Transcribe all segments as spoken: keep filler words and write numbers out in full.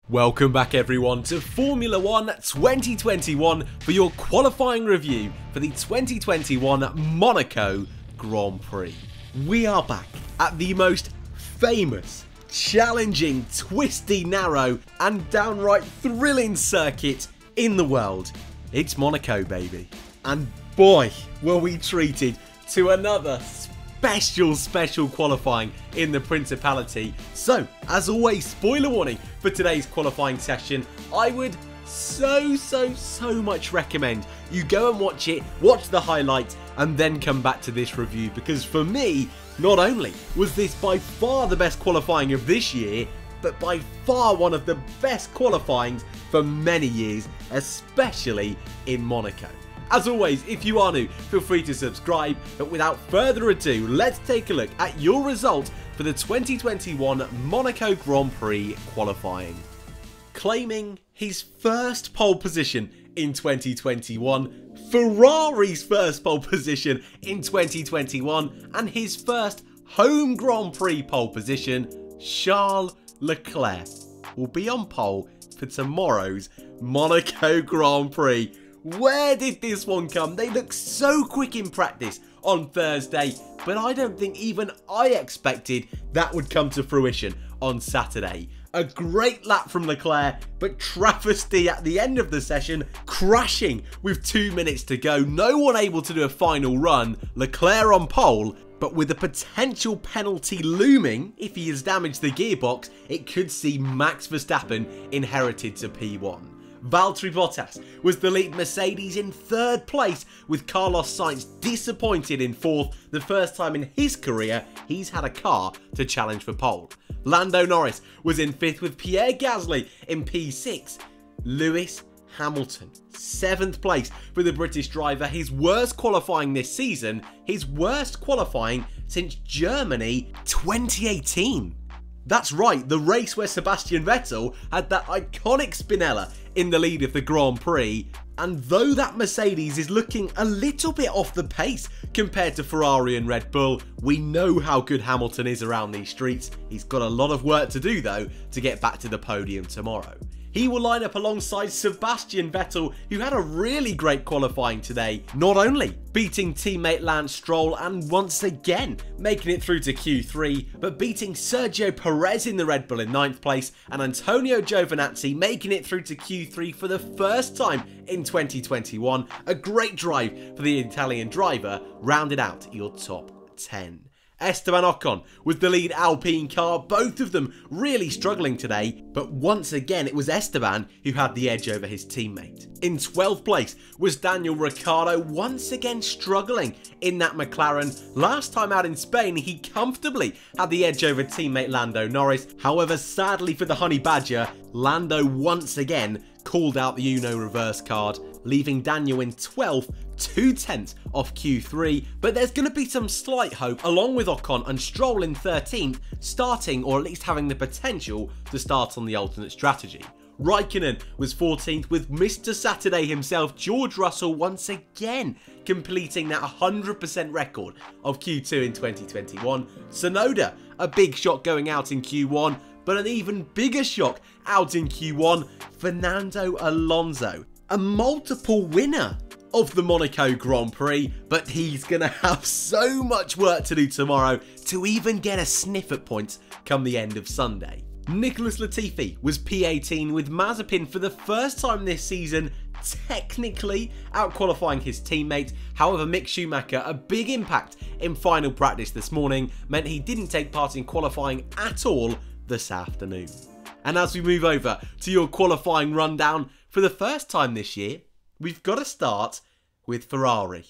Welcome back everyone to Formula One twenty twenty-one for your qualifying review for the twenty twenty-one Monaco Grand Prix. We are back at the most famous, challenging, twisty, narrow and downright thrilling circuit in the world. It's Monaco, baby. And boy, were we treated to another special, special qualifying in the Principality. So, as always, spoiler warning for today's qualifying session. I would so, so, so much recommend you go and watch it, watch the highlights, and then come back to this review. Because for me, not only was this by far the best qualifying of this year, but by far one of the best qualifyings for many years, especially in Monaco. As always, if you are new, feel free to subscribe, but without further ado, let's take a look at your result for the twenty twenty-one Monaco Grand Prix qualifying. Claiming his first pole position in twenty twenty-one, Ferrari's first pole position in twenty twenty-one, and his first home Grand Prix pole position, Charles Leclerc will be on pole for tomorrow's Monaco Grand Prix. Where did this one come? They look so quick in practice on Thursday, but I don't think even I expected that would come to fruition on Saturday. A great lap from Leclerc, but travesty at the end of the session, crashing with two minutes to go. No one able to do a final run. Leclerc on pole, but with a potential penalty looming, if he has damaged the gearbox, it could see Max Verstappen inherited to P one. Valtteri Bottas was the lead Mercedes in third place, with Carlos Sainz disappointed in fourth, the first time in his career he's had a car to challenge for pole. Lando Norris was in fifth with Pierre Gasly in P six. Lewis Hamilton, seventh place for the British driver, his worst qualifying this season, his worst qualifying since Germany twenty eighteen. That's right, the race where Sebastian Vettel had that iconic Spinella in the lead of the Grand Prix. And though that Mercedes is looking a little bit off the pace compared to Ferrari and Red Bull, we know how good Hamilton is around these streets. He's got a lot of work to do though to get back to the podium tomorrow. He will line up alongside Sebastian Vettel, who had a really great qualifying today, not only beating teammate Lance Stroll and once again making it through to Q three, but beating Sergio Perez in the Red Bull in ninth place and Antonio Giovinazzi making it through to Q three for the first time in twenty twenty-one. A great drive for the Italian driver, rounded out your top ten. Esteban Ocon was the lead Alpine car, both of them really struggling today, but once again it was Esteban who had the edge over his teammate. In twelfth place was Daniel Ricciardo, once again struggling in that McLaren. Last time out in Spain he comfortably had the edge over teammate Lando Norris. However, sadly for the Honey Badger, Lando once again called out the Uno reverse card, leaving Daniel in twelfth, two tenths off Q three, but there's going to be some slight hope along with Ocon and Stroll in thirteenth, starting or at least having the potential to start on the alternate strategy. Raikkonen was fourteenth with Mister Saturday himself, George Russell, once again completing that one hundred percent record of Q two in twenty twenty-one. Tsunoda, a big shot going out in Q one, but an even bigger shock out in Q one, Fernando Alonso, a multiple winner of the Monaco Grand Prix, but he's going to have so much work to do tomorrow to even get a sniff at points come the end of Sunday. Nicholas Latifi was P eighteen with Mazepin for the first time this season, technically out-qualifying his teammate. However, Mick Schumacher, a big impact in final practice this morning, meant he didn't take part in qualifying at all this afternoon. And as we move over to your qualifying rundown, for the first time this year, we've got to start with Ferrari.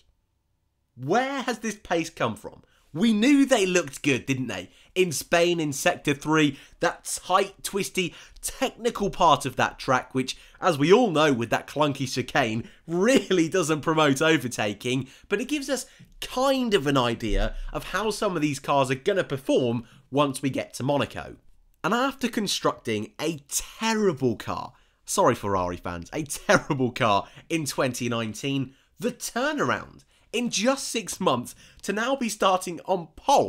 Where has this pace come from? We knew they looked good, didn't they? In Spain, in Sector three, that tight, twisty, technical part of that track, which, as we all know with that clunky chicane, really doesn't promote overtaking, but it gives us kind of an idea of how some of these cars are going to perform once we get to Monaco. And after constructing a terrible car, sorry Ferrari fans, a terrible car in twenty nineteen, the turnaround in just six months to now be starting on pole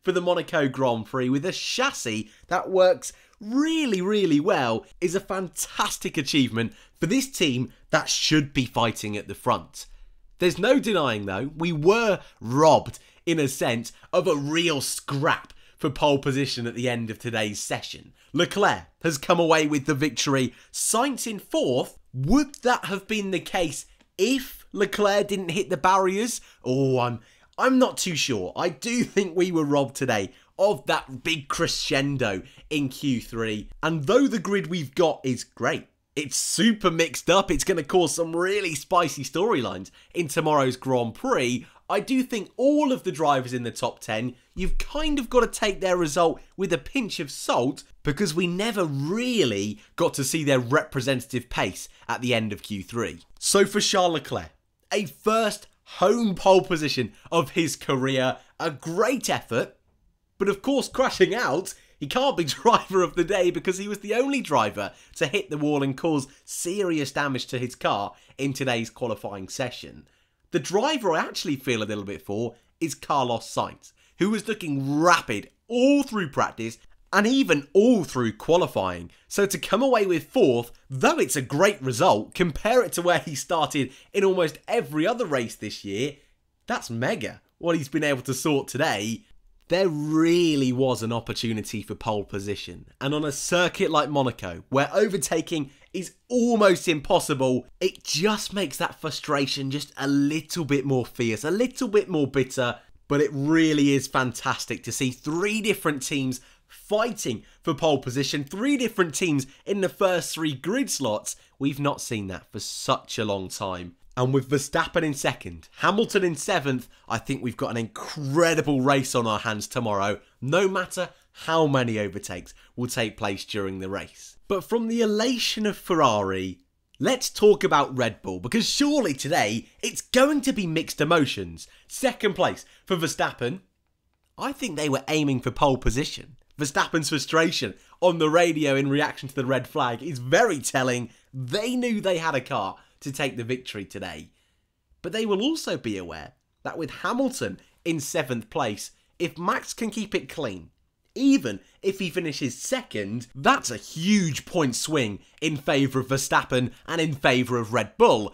for the Monaco Grand Prix with a chassis that works really, really well is a fantastic achievement for this team that should be fighting at the front. There's no denying though, we were robbed in a sense of a real scrap for pole position at the end of today's session. Leclerc has come away with the victory, Sainz in fourth. Would that have been the case if Leclerc didn't hit the barriers? Oh, I'm, I'm not too sure. I do think we were robbed today of that big crescendo in Q three. And though the grid we've got is great, it's super mixed up, it's going to cause some really spicy storylines in tomorrow's Grand Prix, I do think all of the drivers in the top ten, you've kind of got to take their result with a pinch of salt because we never really got to see their representative pace at the end of Q three. So for Charles Leclerc, a first home pole position of his career, a great effort, but of course crashing out, he can't be driver of the day because he was the only driver to hit the wall and cause serious damage to his car in today's qualifying session. The driver I actually feel a little bit for is Carlos Sainz, who was looking rapid all through practice and even all through qualifying. So to come away with fourth, though it's a great result, compare it to where he started in almost every other race this year, that's mega what he's been able to sort today. There really was an opportunity for pole position, and on a circuit like Monaco, where overtaking is almost impossible, it just makes that frustration just a little bit more fierce, a little bit more bitter, but it really is fantastic to see three different teams fighting for pole position, three different teams in the first three grid slots. We've not seen that for such a long time. And with Verstappen in second, Hamilton in seventh, I think we've got an incredible race on our hands tomorrow, no matter how many overtakes will take place during the race. But from the elation of Ferrari, let's talk about Red Bull, because surely today it's going to be mixed emotions. Second place for Verstappen, I think they were aiming for pole position. Verstappen's frustration on the radio in reaction to the red flag is very telling. They knew they had a car to take the victory today. But they will also be aware that with Hamilton in seventh place, if Max can keep it clean, even if he finishes second, that's a huge point swing in favour of Verstappen and in favour of Red Bull.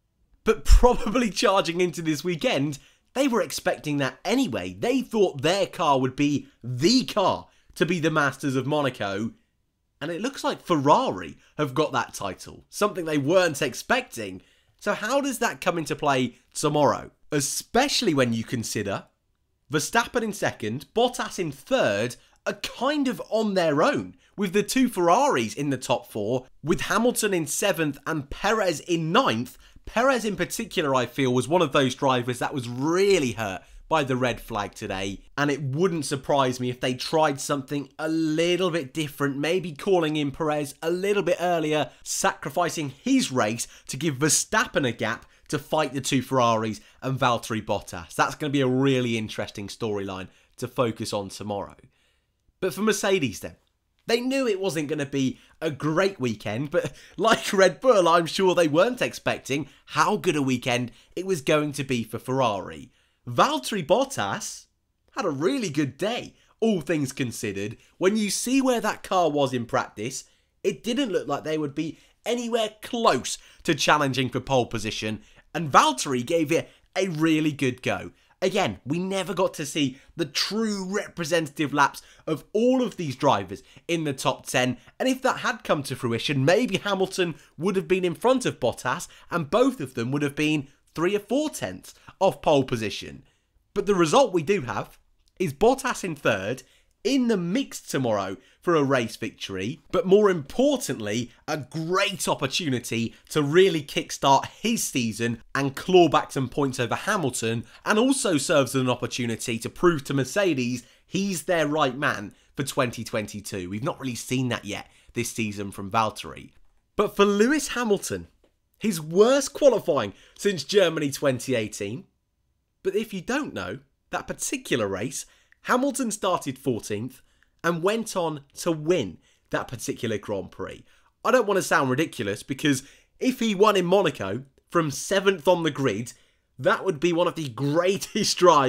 But probably charging into this weekend, they were expecting that anyway. They thought their car would be the car to be the Masters of Monaco. And it looks like Ferrari have got that title, something they weren't expecting. So how does that come into play tomorrow? Especially when you consider Verstappen in second, Bottas in third are kind of on their own, with the two Ferraris in the top four, with Hamilton in seventh and Perez in ninth. Perez in particular, I feel, was one of those drivers that was really hurt by the red flag today, and it wouldn't surprise me if they tried something a little bit different, maybe calling in Perez a little bit earlier, sacrificing his race to give Verstappen a gap to fight the two Ferraris and Valtteri Bottas. That's going to be a really interesting storyline to focus on tomorrow. But for Mercedes then, they knew it wasn't going to be a great weekend, but like Red Bull, I'm sure they weren't expecting how good a weekend it was going to be for Ferrari. Valtteri Bottas had a really good day, all things considered. When you see where that car was in practice, it didn't look like they would be anywhere close to challenging for pole position, and Valtteri gave it a really good go. Again, we never got to see the true representative laps of all of these drivers in the top ten, and if that had come to fruition, maybe Hamilton would have been in front of Bottas, and both of them would have been three or four tenths off pole position. But the result we do have is Bottas in third, in the mix tomorrow for a race victory, but more importantly, a great opportunity to really kickstart his season and claw back some points over Hamilton, and also serves as an opportunity to prove to Mercedes he's their right man for twenty twenty-two. We've not really seen that yet this season from Valtteri. But for Lewis Hamilton, his worst qualifying since Germany twenty eighteen. But if you don't know, that particular race, Hamilton started fourteenth and went on to win that particular Grand Prix. I don't want to sound ridiculous, because if he won in Monaco from seventh on the grid, that would be one of the greatest drives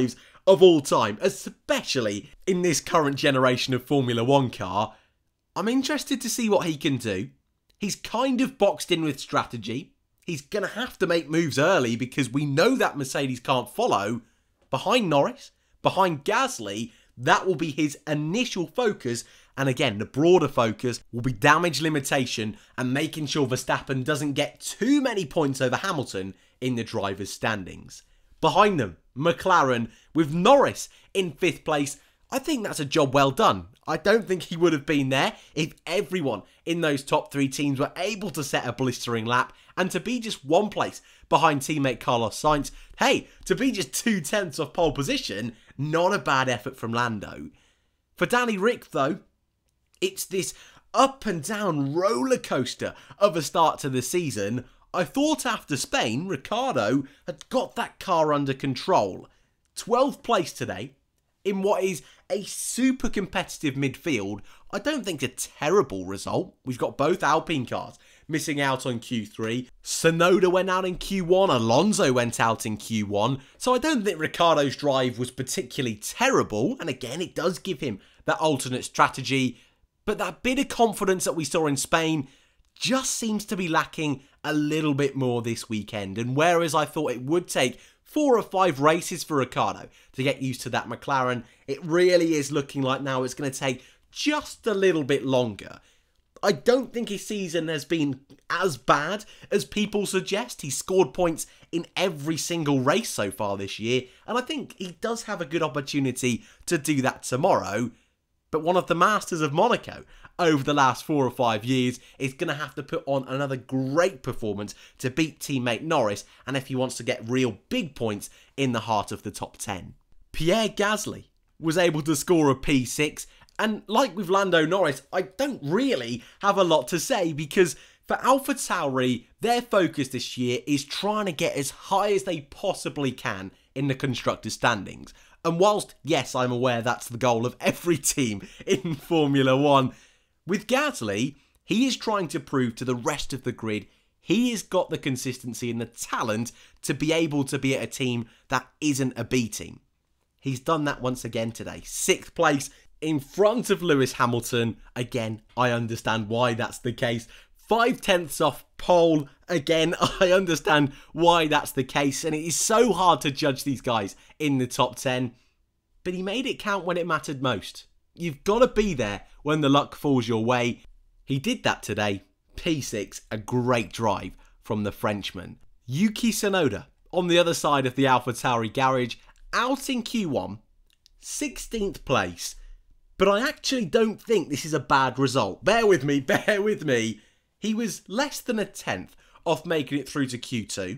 of all time, especially in this current generation of Formula One car. I'm interested to see what he can do. He's kind of boxed in with strategy. He's going to have to make moves early because we know that Mercedes can't follow. Behind Norris, behind Gasly, that will be his initial focus. And again, the broader focus will be damage limitation and making sure Verstappen doesn't get too many points over Hamilton in the drivers' standings. Behind them, McLaren, with Norris in fifth place. I think that's a job well done. I don't think he would have been there if everyone in those top three teams were able to set a blistering lap, and to be just one place behind teammate Carlos Sainz. Hey, to be just two tenths off pole position, not a bad effort from Lando. For Danny Ric though, it's this up and down roller coaster of a start to the season. I thought after Spain, Ricciardo had got that car under control. twelfth place today, in what is a super competitive midfield. I don't think a terrible result. We've got both Alpine cars missing out on Q three. Tsunoda went out in Q one. Alonso went out in Q one. So I don't think Ricciardo's drive was particularly terrible. And again, it does give him that alternate strategy. But that bit of confidence that we saw in Spain just seems to be lacking a little bit more this weekend. And whereas I thought it would take four or five races for Ricciardo to get used to that McLaren, it really is looking like now it's going to take just a little bit longer. I don't think his season has been as bad as people suggest. He's scored points in every single race so far this year, and I think he does have a good opportunity to do that tomorrow. But one of the masters of Monaco over the last four or five years is going to have to put on another great performance to beat teammate Norris, and if he wants to get real big points in the heart of the top ten. Pierre Gasly was able to score a P six, and like with Lando Norris, I don't really have a lot to say because for AlphaTauri, their focus this year is trying to get as high as they possibly can in the constructors' standings. And whilst, yes, I'm aware that's the goal of every team in Formula One, with Gasly, he is trying to prove to the rest of the grid he has got the consistency and the talent to be able to be at a team that isn't a B team. He's done that once again today. Sixth place in front of Lewis Hamilton. Again, I understand why that's the case. Five tenths off pole. Again, I understand why that's the case. And it is so hard to judge these guys in the top ten. But he made it count when it mattered most. You've got to be there when the luck falls your way. He did that today. P six, a great drive from the Frenchman. Yuki Tsunoda on the other side of the AlphaTauri garage, out in Q one, sixteenth place. But I actually don't think this is a bad result. Bear with me, bear with me. He was less than a tenth off making it through to Q two.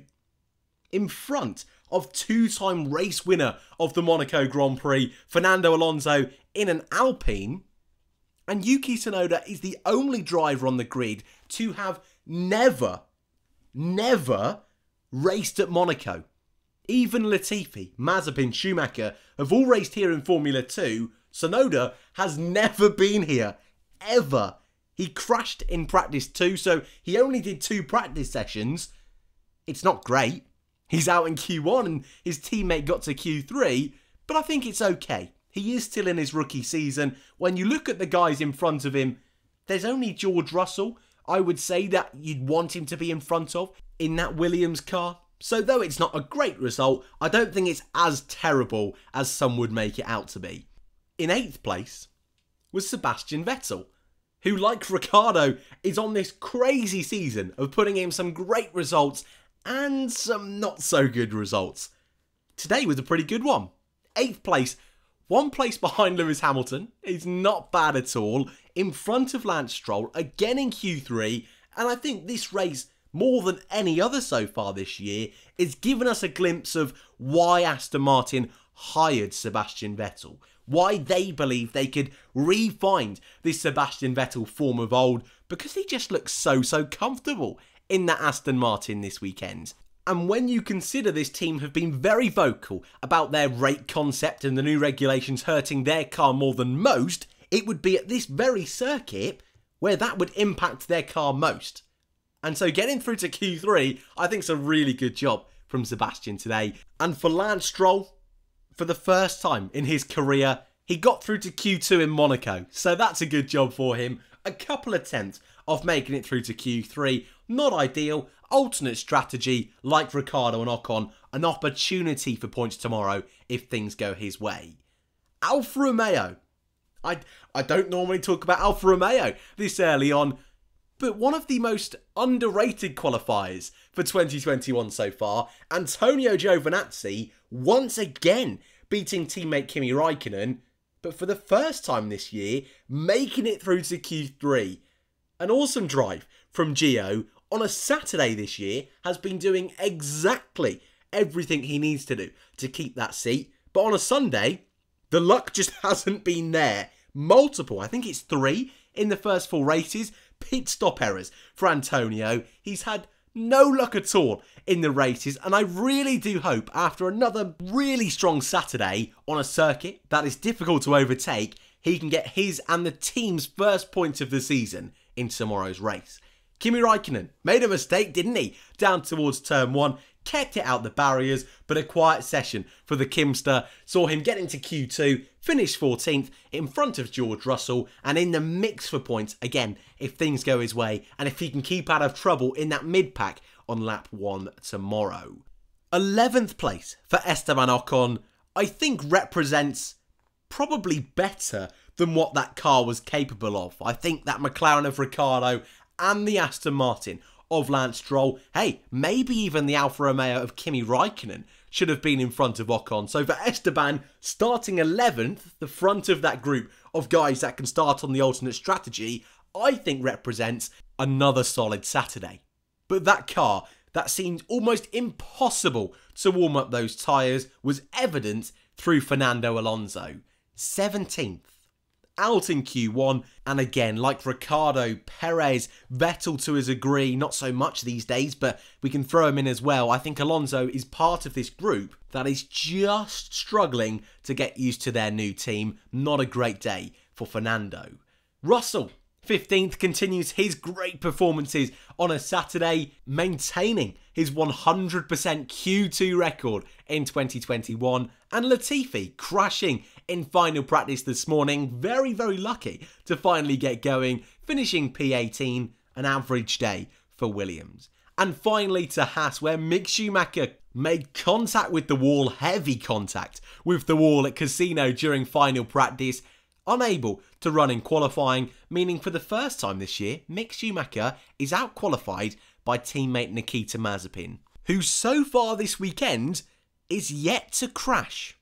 In front of two-time race winner of the Monaco Grand Prix, Fernando Alonso, in an Alpine. And Yuki Tsunoda is the only driver on the grid to have never, never raced at Monaco. Even Latifi, Mazepin, Schumacher have all raced here in Formula two. Tsunoda has never been here, ever. He crashed in practice too, so he only did two practice sessions. It's not great. He's out in Q one and his teammate got to Q three, but I think it's okay. He is still in his rookie season. When you look at the guys in front of him, there's only George Russell, I would say, that you'd want him to be in front of in that Williams car. So though it's not a great result, I don't think it's as terrible as some would make it out to be. In eighth place was Sebastian Vettel, who, like Ricciardo, is on this crazy season of putting in some great results and some not so good results. Today was a pretty good one. eighth place, one place behind Lewis Hamilton, is not bad at all, in front of Lance Stroll, again in Q three, and I think this race, more than any other so far this year, is giving us a glimpse of why Aston Martin hired Sebastian Vettel, why they believe they could re-find this Sebastian Vettel form of old, because he just looks so, so comfortable in that Aston Martin this weekend. And when you consider this team have been very vocal about their rate concept and the new regulations hurting their car more than most, it would be at this very circuit where that would impact their car most. And so getting through to Q three, I think is a really good job from Sebastian today. And for Lance Stroll, for the first time in his career, he got through to Q two in Monaco, so that's a good job for him. A couple attempts of making it through to Q three, not ideal. Alternate strategy, like Ricciardo and Ocon, an opportunity for points tomorrow if things go his way. Alfa Romeo. I, I don't normally talk about Alfa Romeo this early on, but one of the most underrated qualifiers for twenty twenty-one so far, Antonio Giovinazzi, once again beating teammate Kimi Raikkonen, but for the first time this year, making it through to Q three. An awesome drive from Gio on a Saturday this year, has been doing exactly everything he needs to do to keep that seat, but on a Sunday, the luck just hasn't been there. Multiple, I think it's three in the first four races, pit stop errors for Antonio. He's had no luck at all in the races, and I really do hope after another really strong Saturday on a circuit that is difficult to overtake, he can get his and the team's first points of the season in tomorrow's race. Kimi Raikkonen made a mistake, didn't he? Down towards turn one, kept it out the barriers, but a quiet session for the Kimster saw him get into Q two, finish fourteenth in front of George Russell, and in the mix for points again if things go his way and if he can keep out of trouble in that mid-pack on lap one tomorrow. eleventh place for Esteban Ocon, I think represents probably better than what that car was capable of. I think that McLaren of Ricciardo and the Aston Martin of Lance Stroll, hey, maybe even the Alfa Romeo of Kimi Raikkonen should have been in front of Ocon. So for Esteban, starting eleventh, the front of that group of guys that can start on the alternate strategy, I think represents another solid Saturday. But that car, that seemed almost impossible to warm up those tyres, was evident through Fernando Alonso. seventeenth. Out in Q one, and again, like Ricciardo, Perez, Vettel to his degree, not so much these days, but we can throw him in as well. I think Alonso is part of this group that is just struggling to get used to their new team. Not a great day for Fernando. Russell, fifteenth, continues his great performances on a Saturday, maintaining his one hundred percent Q two record in twenty twenty-one, and Latifi crashing in final practice this morning. Very, very lucky to finally get going, finishing P eighteen, an average day for Williams. And finally to Haas, where Mick Schumacher made contact with the wall, heavy contact with the wall at Casino during final practice, unable to run in qualifying, meaning for the first time this year, Mick Schumacher is out-qualified by teammate Nikita Mazepin, who so far this weekend is yet to crash.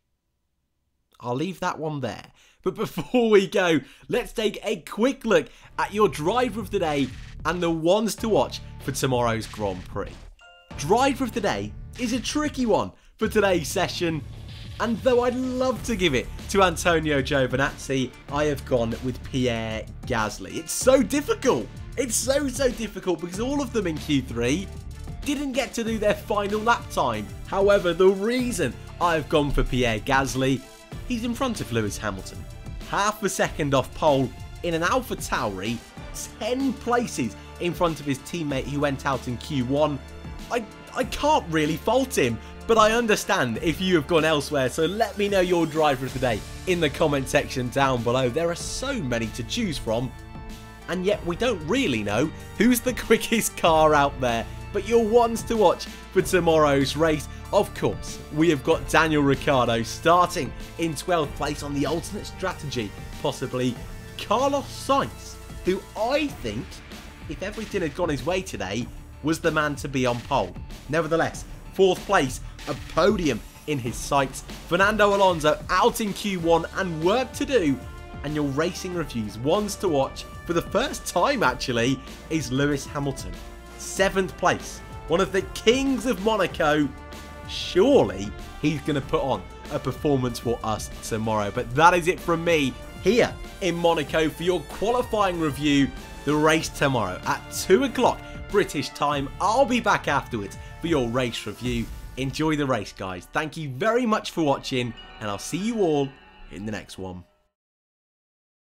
I'll leave that one there. But before we go, let's take a quick look at your driver of the day and the ones to watch for tomorrow's Grand Prix. Driver of the day is a tricky one for today's session, and though I'd love to give it to Antonio Giovinazzi, I have gone with Pierre Gasly. It's so difficult. It's so, so difficult because all of them in Q three didn't get to do their final lap time. However, the reason I've gone for Pierre Gasly, he's in front of Lewis Hamilton. Half a second off pole in an AlphaTauri, ten places in front of his teammate who went out in Q one. I, I can't really fault him, but I understand if you have gone elsewhere, so let me know your driver of the day in the comment section down below. There are so many to choose from, and yet we don't really know who's the quickest car out there. But your ones to watch for tomorrow's race, of course, we have got Daniel Ricciardo starting in twelfth place on the alternate strategy, possibly Carlos Sainz, who I think, if everything had gone his way today, was the man to be on pole. Nevertheless, fourth place, a podium in his sights. Fernando Alonso out in Q one and work to do. And your racing reviews, ones to watch for the first time actually, is Lewis Hamilton. seventh place, one of the kings of Monaco. Surely he's going to put on a performance for us tomorrow. But that is it from me here in Monaco for your qualifying review. The race tomorrow at two o'clock British time. I'll be back afterwards for your race review. Enjoy the race, guys. Thank you very much for watching, and I'll see you all in the next one.